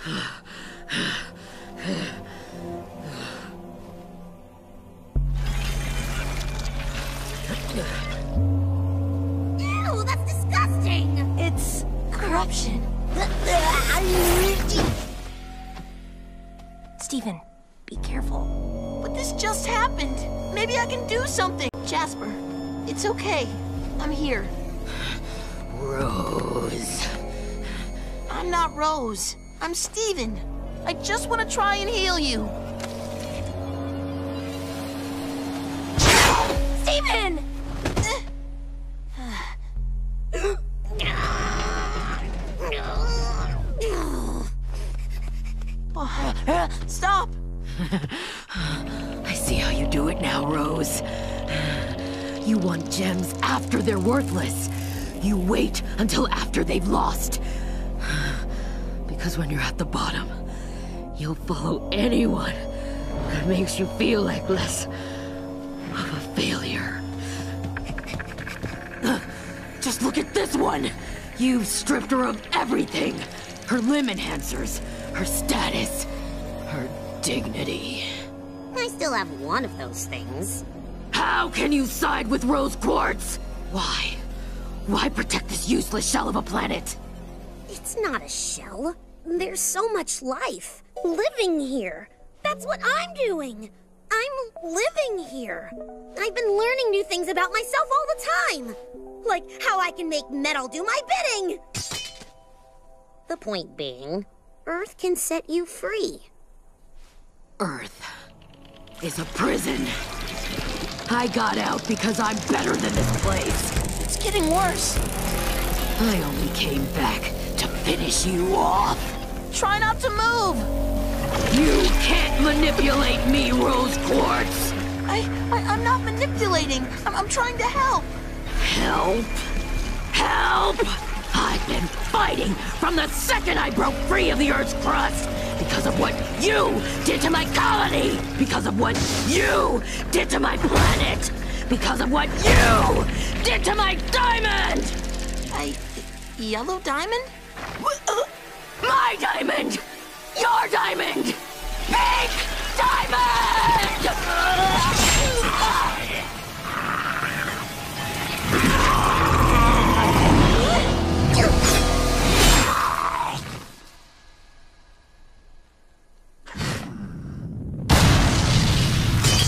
Ew, that's disgusting! It's corruption. Steven, be careful. But this just happened. Maybe I can do something. Jasper, it's okay. I'm here. Rose. I'm not Rose. I'm Steven. I just want to try and heal you. Steven! Stop! I see how you do it now, Rose. You want gems after they're worthless. You wait until after they've lost. Because when you're at the bottom, you'll follow anyone that makes you feel like less of a failure. Just look at this one! You've stripped her of everything! Her limb enhancers, her status, her dignity. I still have one of those things. How can you side with Rose Quartz? Why? Why protect this useless shell of a planet? It's not a shell. There's so much life living here. That's what I'm doing. I'm living here. I've been learning new things about myself all the time. Like how I can make metal do my bidding. The point being, Earth can set you free. Earth is a prison. I got out because I'm better than this place. It's getting worse. I only came back to finish you off. Try not to move. You can't manipulate me, Rose Quartz. I'm not manipulating. I'm trying to help. Help? Help! I've been fighting from the second I broke free of the Earth's crust. Because of what you did to my colony! Because of what you did to my planet! Because of what you did to my diamond! Yellow diamond? My diamond! Your diamond! Pink diamond!